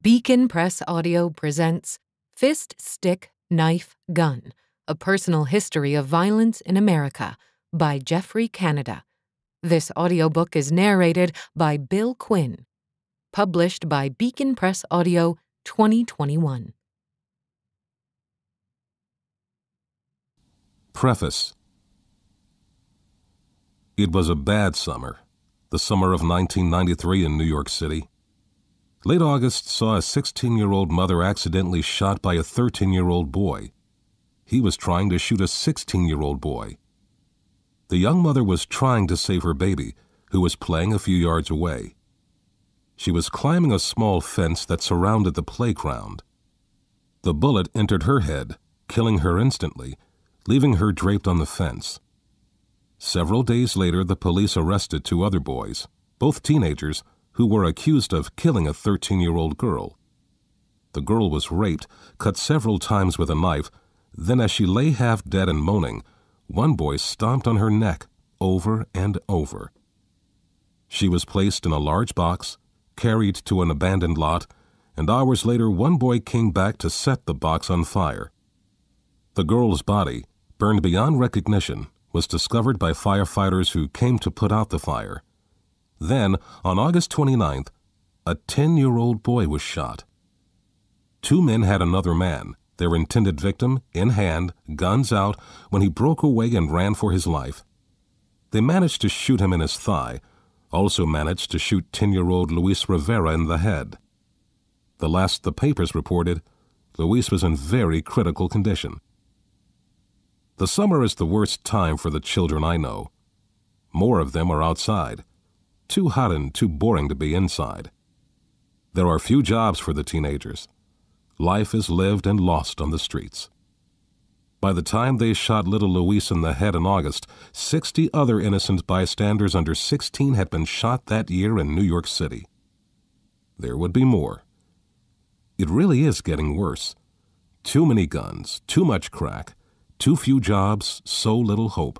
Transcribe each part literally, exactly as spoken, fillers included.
Beacon Press Audio presents Fist, Stick, Knife, Gun, A Personal History of Violence in America by Geoffrey Canada. This audiobook is narrated by Bill Quinn. Published by Beacon Press Audio, twenty twenty-one. Preface. It was a bad summer, the summer of nineteen ninety-three in New York City. Late August saw a sixteen-year-old mother accidentally shot by a thirteen-year-old boy. He was trying to shoot a sixteen-year-old boy. The young mother was trying to save her baby, who was playing a few yards away. She was climbing a small fence that surrounded the playground. The bullet entered her head, killing her instantly, leaving her draped on the fence. Several days later, the police arrested two other boys, both teenagers, who were accused of killing a thirteen-year-old girl. The girl was raped, cut several times with a knife, then as she lay half dead and moaning, one boy stomped on her neck over and over. She was placed in a large box, carried to an abandoned lot, and hours later one boy came back to set the box on fire. The girl's body, burned beyond recognition, was discovered by firefighters who came to put out the fire. Then, on August twenty-ninth, a ten-year-old boy was shot. Two men had another man, their intended victim, in hand, guns out, when he broke away and ran for his life. They managed to shoot him in his thigh, also managed to shoot ten-year-old Luis Rivera in the head. The last the papers reported, Luis was in very critical condition. The summer is the worst time for the children I know. More of them are outside. Too hot and too boring to be inside. There are few jobs for the teenagers. Life is lived and lost on the streets. By the time they shot little Luis in the head in August, sixty other innocent bystanders under sixteen had been shot that year in New York City. There would be more. It really is getting worse. Too many guns, too much crack, too few jobs, so little hope.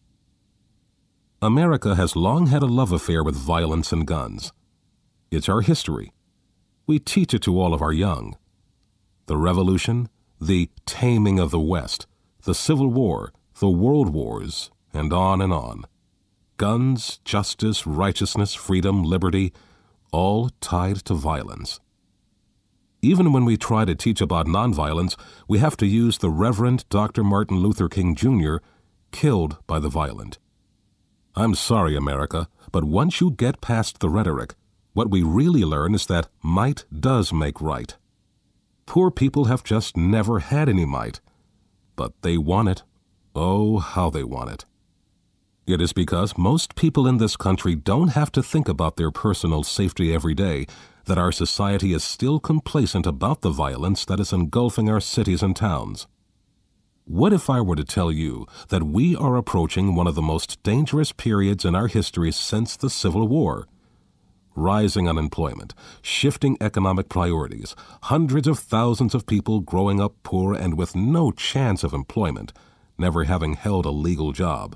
America has long had a love affair with violence and guns. It's our history. We teach it to all of our young. The Revolution, the taming of the West, the Civil War, the World Wars, and on and on. Guns, justice, righteousness, freedom, liberty, all tied to violence. Even when we try to teach about nonviolence, we have to use the Reverend Doctor Martin Luther King Junior, killed by the violent. I'm sorry, America, but once you get past the rhetoric, what we really learn is that might does make right. Poor people have just never had any might, but they want it. Oh, how they want it. It is because most people in this country don't have to think about their personal safety every day that our society is still complacent about the violence that is engulfing our cities and towns. What if I were to tell you that we are approaching one of the most dangerous periods in our history since the Civil War? Rising unemployment, shifting economic priorities, hundreds of thousands of people growing up poor and with no chance of employment, never having held a legal job.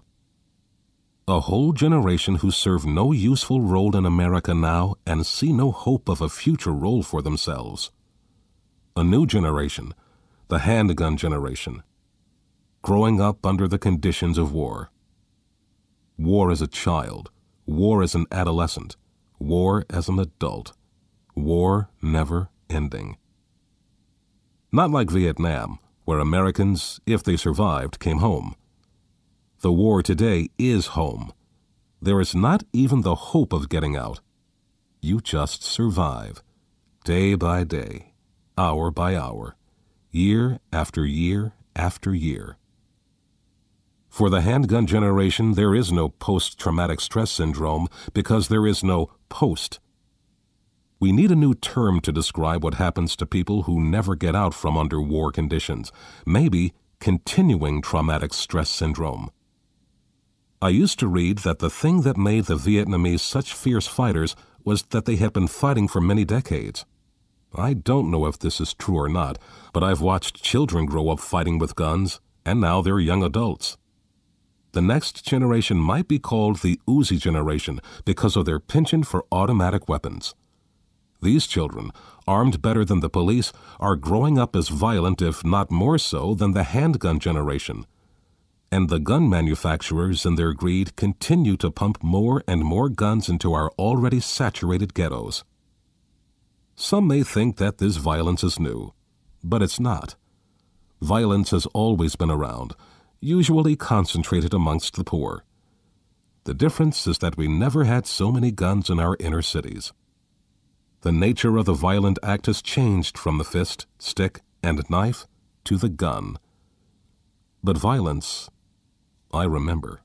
A whole generation who serve no useful role in America now and see no hope of a future role for themselves. A new generation, the handgun generation, growing up under the conditions of war. War as a child, war as an adolescent, war as an adult, war never ending. Not like Vietnam, where Americans, if they survived, came home. The war today is home. There is not even the hope of getting out. You just survive, day by day, hour by hour, year after year after year. For the handgun generation, there is no post-traumatic stress syndrome because there is no post. We need a new term to describe what happens to people who never get out from under war conditions, maybe continuing traumatic stress syndrome. I used to read that the thing that made the Vietnamese such fierce fighters was that they had been fighting for many decades. I don't know if this is true or not, but I've watched children grow up fighting with guns, and now they're young adults. The next generation might be called the Uzi generation because of their penchant for automatic weapons. These children, armed better than the police, are growing up as violent, if not more so, than the handgun generation. And the gun manufacturers, in their greed, continue to pump more and more guns into our already saturated ghettos. Some may think that this violence is new, but it's not. Violence has always been around, usually concentrated amongst the poor. The difference is that we never had so many guns in our inner cities. The nature of the violent act has changed from the fist, stick, and knife to the gun. But violence, I remember.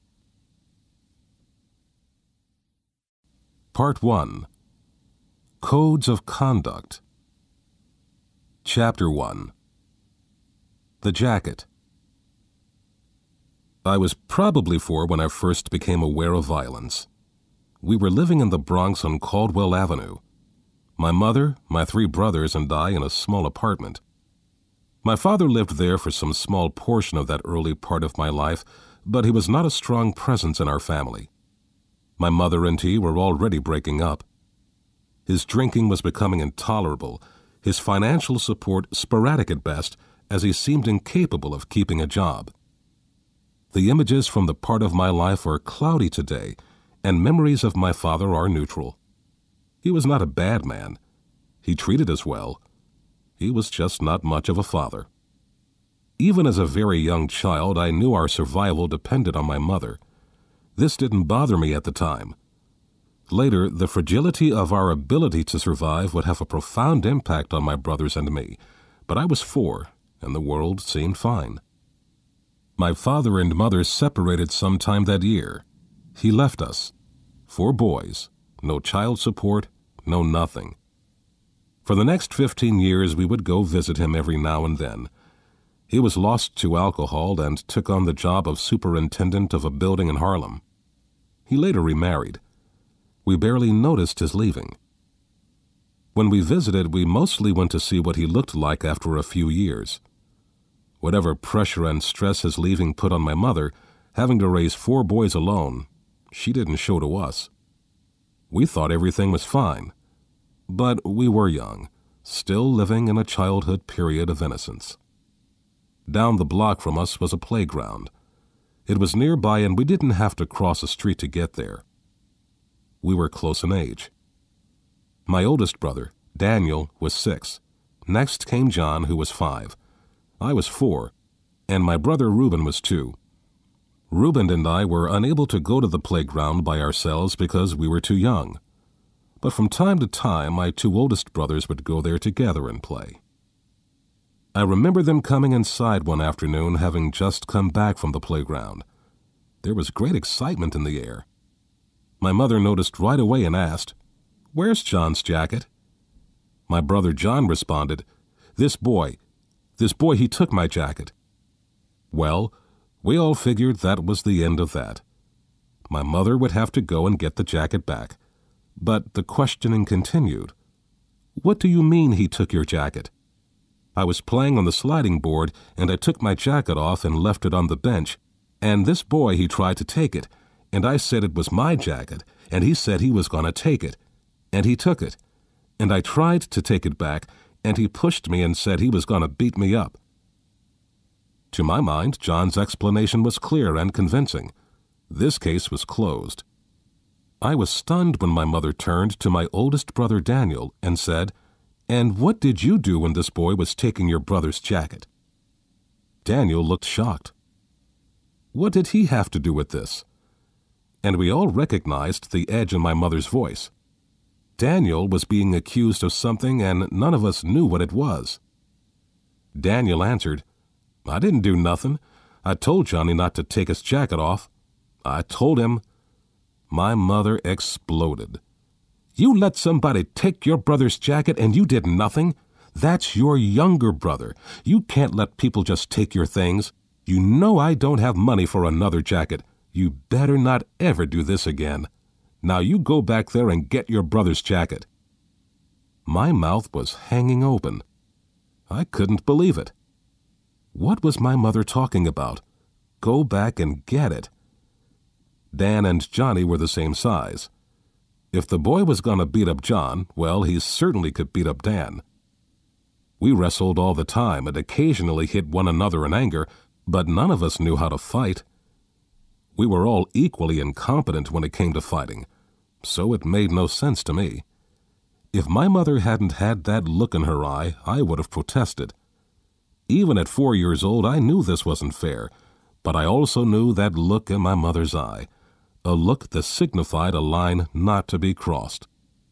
Part one. Codes of Conduct. Chapter one. The Jacket. I was probably four when I first became aware of violence. We were living in the Bronx on Caldwell Avenue. My mother, my three brothers, and I in a small apartment. My father lived there for some small portion of that early part of my life, but he was not a strong presence in our family. My mother and he were already breaking up. His drinking was becoming intolerable, his financial support sporadic at best, as he seemed incapable of keeping a job. The images from the part of my life are cloudy today, and memories of my father are neutral. He was not a bad man. He treated us well. He was just not much of a father. Even as a very young child, I knew our survival depended on my mother. This didn't bother me at the time. Later, the fragility of our ability to survive would have a profound impact on my brothers and me, but I was four, and the world seemed fine. My father and mother separated sometime that year. He left us. Four boys, no child support, no nothing. For the next fifteen years, we would go visit him every now and then. He was lost to alcohol and took on the job of superintendent of a building in Harlem. He later remarried. We barely noticed his leaving. When we visited, we mostly went to see what he looked like after a few years. Whatever pressure and stress his leaving put on my mother, having to raise four boys alone, she didn't show to us. We thought everything was fine. But we were young, still living in a childhood period of innocence. Down the block from us was a playground. It was nearby and we didn't have to cross a street to get there. We were close in age. My oldest brother, Daniel, was six. Next came John, who was five. I was four, and my brother Reuben was two. Reuben and I were unable to go to the playground by ourselves because we were too young. But from time to time, my two oldest brothers would go there together and play. I remember them coming inside one afternoon, having just come back from the playground. There was great excitement in the air. My mother noticed right away and asked, "Where's John's jacket?" My brother John responded, "This boy, this boy, he took my jacket." Well, we all figured that was the end of that. My mother would have to go and get the jacket back. But the questioning continued. "What do you mean he took your jacket?" I was playing on the sliding board, and I took my jacket off and left it on the bench, and this boy, he tried to take it, and I said it was my jacket, and he said he was going to take it, and he took it, and I tried to take it back, and he pushed me and said he was going to beat me up. To my mind, John's explanation was clear and convincing. This case was closed. I was stunned when my mother turned to my oldest brother Daniel and said, "And what did you do when this boy was taking your brother's jacket?" Daniel looked shocked. What did he have to do with this? And we all recognized the edge in my mother's voice. Daniel was being accused of something and none of us knew what it was. Daniel answered, "I didn't do nothing. I told Johnny not to take his jacket off. I told him." My mother exploded. "You let somebody take your brother's jacket and you did nothing? That's your younger brother. You can't let people just take your things. You know I don't have money for another jacket. You better not ever do this again. Now you go back there and get your brother's jacket." My mouth was hanging open. I couldn't believe it. What was my mother talking about? Go back and get it. Dan and Johnny were the same size. If the boy was going to beat up John, well, he certainly could beat up Dan. We wrestled all the time and occasionally hit one another in anger, but none of us knew how to fight. We were all equally incompetent when it came to fighting, so it made no sense to me. If my mother hadn't had that look in her eye, I would have protested. Even at four years old, I knew this wasn't fair, but I also knew that look in my mother's eye, a look that signified a line not to be crossed.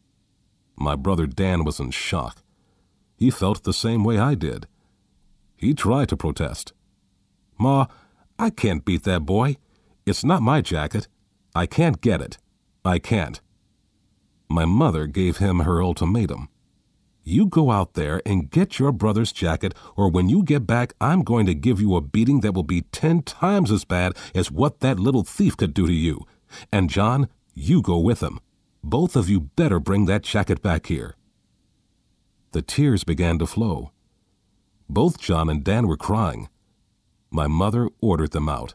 My brother Dan was in shock. He felt the same way I did. He tried to protest. "Ma, I can't beat that boy. It's not my jacket. I can't get it. I can't." My mother gave him her ultimatum. "You go out there and get your brother's jacket, or when you get back, I'm going to give you a beating that will be ten times as bad as what that little thief could do to you. And John, you go with him. Both of you better bring that jacket back here." The tears began to flow. Both John and Dan were crying. My mother ordered them out.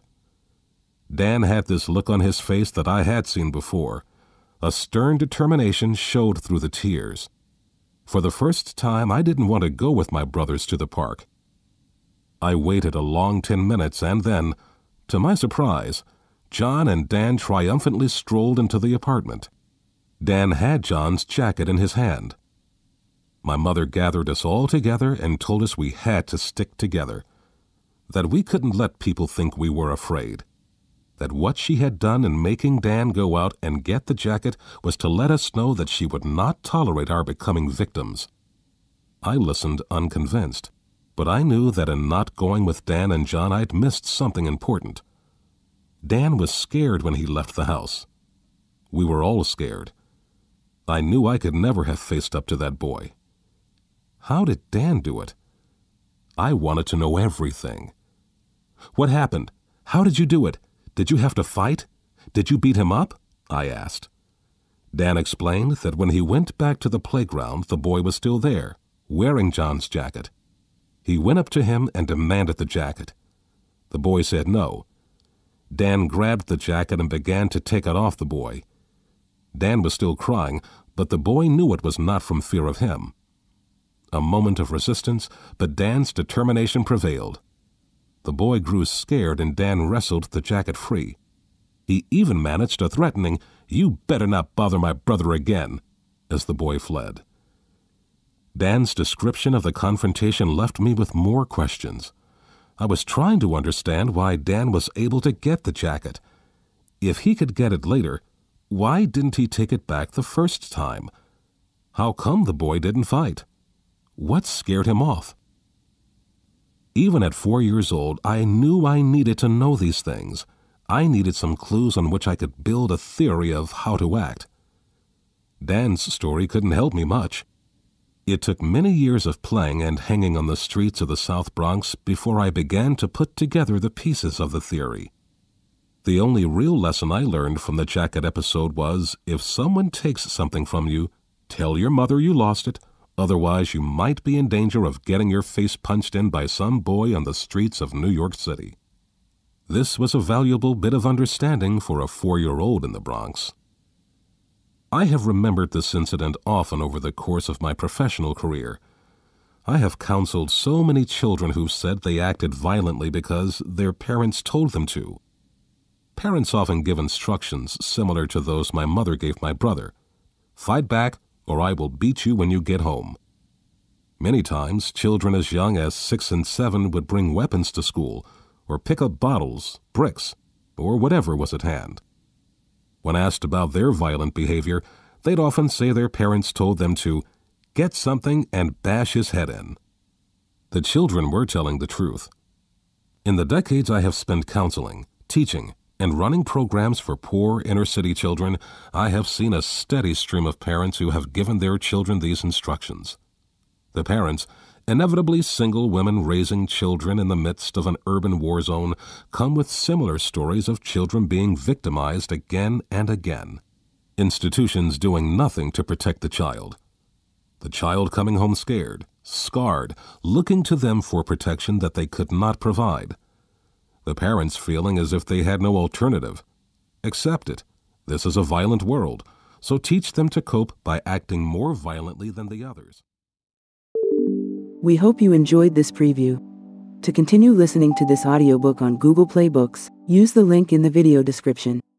Dan had this look on his face that I had seen before. A stern determination showed through the tears. For the first time, I didn't want to go with my brothers to the park. I waited a long ten minutes and then, to my surprise, John and Dan triumphantly strolled into the apartment. Dan had John's jacket in his hand. My mother gathered us all together and told us we had to stick together, that we couldn't let people think we were afraid, that what she had done in making Dan go out and get the jacket was to let us know that she would not tolerate our becoming victims. I listened unconvinced, but I knew that in not going with Dan and John I'd missed something important. Dan was scared when he left the house. We were all scared. I knew I could never have faced up to that boy. How did Dan do it? I wanted to know everything. "What happened? How did you do it? Did you have to fight? Did you beat him up?" I asked. Dan explained that when he went back to the playground, the boy was still there, wearing John's jacket. He went up to him and demanded the jacket. The boy said no. Dan grabbed the jacket and began to take it off the boy. Dan was still crying, but the boy knew it was not from fear of him. A moment of resistance, but Dan's determination prevailed. The boy grew scared and Dan wrestled the jacket free. He even managed a threatening, "You better not bother my brother again," as the boy fled. Dan's description of the confrontation left me with more questions. I was trying to understand why Dan was able to get the jacket. If he could get it later, why didn't he take it back the first time? How come the boy didn't fight? What scared him off? Even at four years old, I knew I needed to know these things. I needed some clues on which I could build a theory of how to act. Dan's story couldn't help me much. It took many years of playing and hanging on the streets of the South Bronx before I began to put together the pieces of the theory. The only real lesson I learned from the jacket episode was, if someone takes something from you, tell your mother you lost it. Otherwise, you might be in danger of getting your face punched in by some boy on the streets of New York City. This was a valuable bit of understanding for a four-year-old in the Bronx. I have remembered this incident often over the course of my professional career. I have counseled so many children who said they acted violently because their parents told them to. Parents often give instructions similar to those my mother gave my brother. "Fight back, or I will beat you when you get home." Many times, children as young as six and seven would bring weapons to school, or pick up bottles, bricks, or whatever was at hand. When asked about their violent behavior, they'd often say their parents told them to get something and bash his head in. The children were telling the truth. In the decades I have spent counseling, teaching, and running programs for poor inner-city children, I have seen a steady stream of parents who have given their children these instructions. The parents, inevitably single women raising children in the midst of an urban war zone, come with similar stories of children being victimized again and again. Institutions doing nothing to protect the child. The child coming home scared, scarred, looking to them for protection that they could not provide. The parents feeling as if they had no alternative. Accept it. This is a violent world. so teach them to cope by acting more violently than the others. We hope you enjoyed this preview. To continue listening to this audiobook on Google Play Books, use the link in the video description.